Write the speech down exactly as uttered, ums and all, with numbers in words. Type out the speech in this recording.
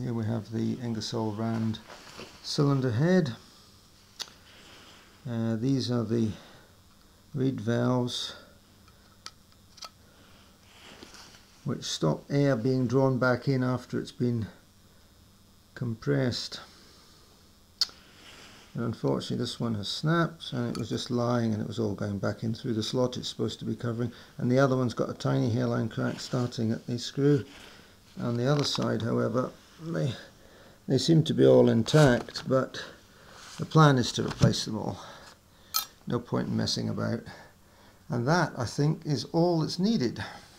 here we have the Ingersoll Rand cylinder head. Uh, these are the reed valves which stop air being drawn back in after it's been compressed. And unfortunately this one has snapped, and it was just lying and it was all going back in through the slot it's supposed to be covering, and the other one's got a tiny hairline crack starting at the screw. On the other side, however, they, they seem to be all intact, but the plan is to replace them all. No point in messing about. And that, I think, is all that's needed.